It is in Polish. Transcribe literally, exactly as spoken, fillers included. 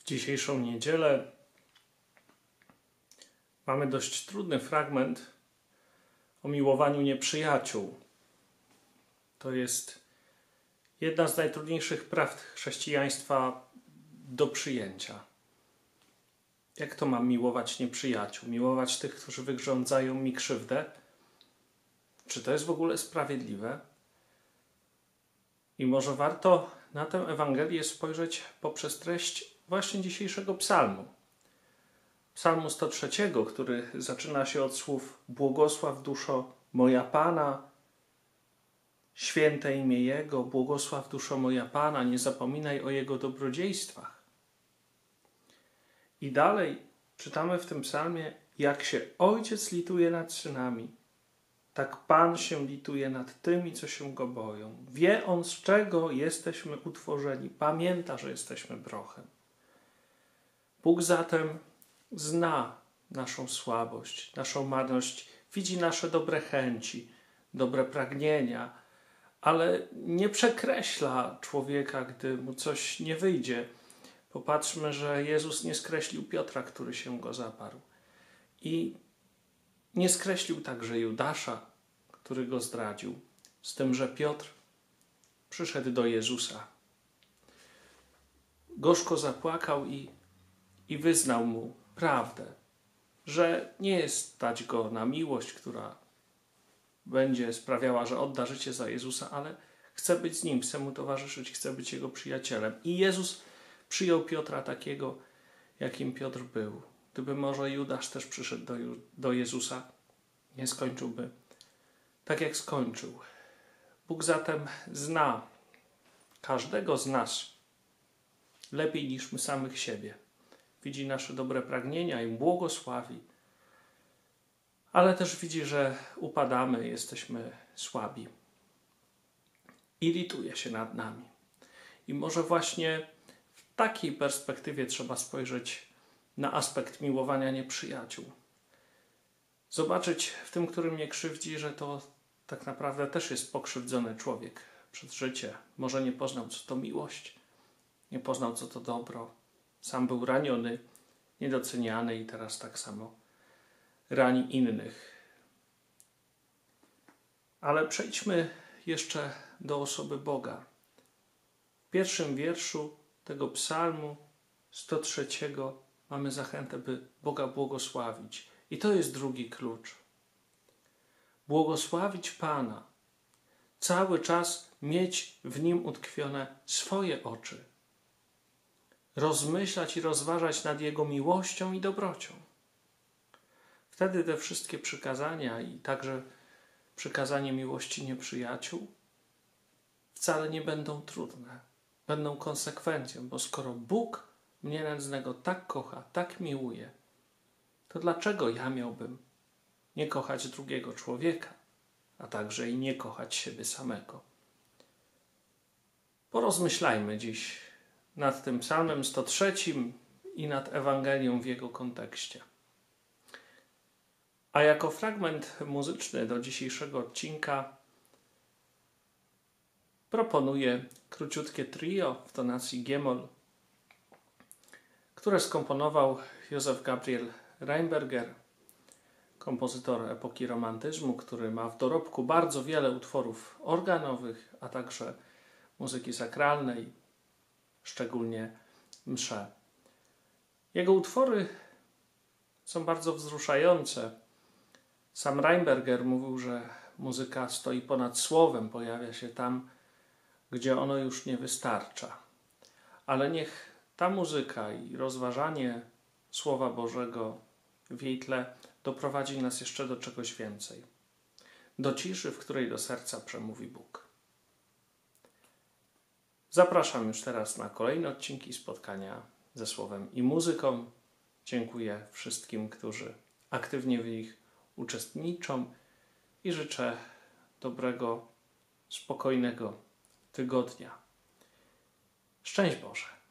W dzisiejszą niedzielę mamy dość trudny fragment o miłowaniu nieprzyjaciół. To jest jedna z najtrudniejszych prawd chrześcijaństwa do przyjęcia. Jak to mam miłować nieprzyjaciół? Miłować tych, którzy wyrządzają mi krzywdę? Czy to jest w ogóle sprawiedliwe? I może warto na tę Ewangelię spojrzeć poprzez treść właśnie dzisiejszego psalmu. Psalmu sto trzy, który zaczyna się od słów: błogosław duszo moja Pana, święte imię Jego, błogosław duszo moja Pana, nie zapominaj o Jego dobrodziejstwach. I dalej czytamy w tym psalmie: jak się Ojciec lituje nad synami, tak Pan się lituje nad tymi, co się Go boją. Wie On, z czego jesteśmy utworzeni. Pamięta, że jesteśmy prochem. Bóg zatem zna naszą słabość, naszą marność, widzi nasze dobre chęci, dobre pragnienia, ale nie przekreśla człowieka, gdy mu coś nie wyjdzie. Popatrzmy, że Jezus nie skreślił Piotra, który się go zaparł. I nie skreślił także Judasza, który go zdradził, z tym, że Piotr przyszedł do Jezusa. Gorzko zapłakał i, i wyznał mu prawdę, że nie jest stać go na miłość, która będzie sprawiała, że odda życie za Jezusa, ale chce być z Nim, chce Mu towarzyszyć, chce być Jego przyjacielem. I Jezus przyjął Piotra takiego, jakim Piotr był. Gdyby może Judasz też przyszedł do, do Jezusa, nie skończyłby tak, jak skończył. Bóg zatem zna każdego z nas lepiej niż my samych siebie. Widzi nasze dobre pragnienia i błogosławi, ale też widzi, że upadamy, jesteśmy słabi i lituje się nad nami. I może właśnie w takiej perspektywie trzeba spojrzeć na aspekt miłowania nieprzyjaciół. Zobaczyć w tym, który mnie krzywdzi, że to tak naprawdę też jest pokrzywdzony człowiek przez życie. Może nie poznał, co to miłość, nie poznał, co to dobro. Sam był raniony, niedoceniany i teraz tak samo rani innych. Ale przejdźmy jeszcze do osoby Boga. W pierwszym wierszu tego psalmu sto trzy mamy zachętę, by Boga błogosławić. I to jest drugi klucz. Błogosławić Pana. Cały czas mieć w Nim utkwione swoje oczy. Rozmyślać i rozważać nad Jego miłością i dobrocią. Wtedy te wszystkie przykazania i także przykazanie miłości nieprzyjaciół wcale nie będą trudne. Będą konsekwencją, bo skoro Bóg mnie nędznego tak kocha, tak miłuje, to dlaczego ja miałbym nie kochać drugiego człowieka, a także i nie kochać siebie samego? Porozmyślajmy dziś nad tym psalmem sto trzy i nad Ewangelią w jego kontekście. A jako fragment muzyczny do dzisiejszego odcinka proponuję króciutkie trio w tonacji g-moll, które skomponował Josef Gabriel Rheinberger, kompozytor epoki romantyzmu, który ma w dorobku bardzo wiele utworów organowych, a także muzyki sakralnej, szczególnie msze. Jego utwory są bardzo wzruszające. Sam Rheinberger mówił, że muzyka stoi ponad słowem, pojawia się tam, gdzie ono już nie wystarcza. Ale niech ta muzyka i rozważanie Słowa Bożego w jej tle doprowadzi nas jeszcze do czegoś więcej. Do ciszy, w której do serca przemówi Bóg. Zapraszam już teraz na kolejne odcinki spotkania ze Słowem i muzyką. Dziękuję wszystkim, którzy aktywnie w nich uczestniczą i życzę dobrego, spokojnego tygodnia. Szczęść Boże!